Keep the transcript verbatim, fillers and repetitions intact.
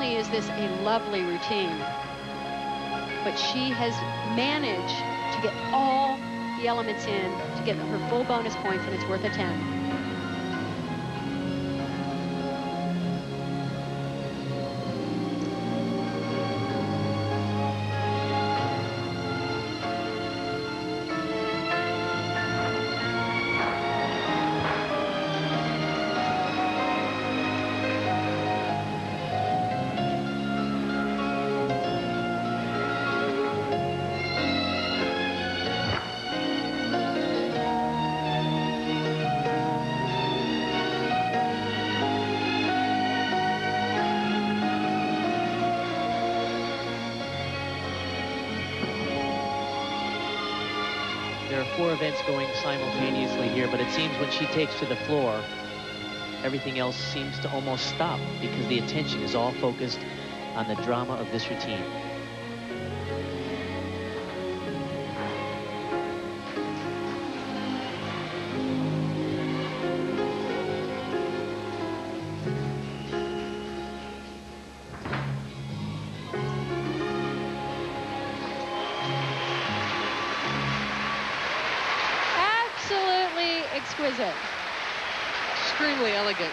only is this a lovely routine, but she has managed to get all the elements in to get her full bonus points, and it's worth a ten. There are four events going simultaneously here, but it seems when she takes to the floor, everything else seems to almost stop because the attention is all focused on the drama of this routine. Exquisite. Extremely elegant.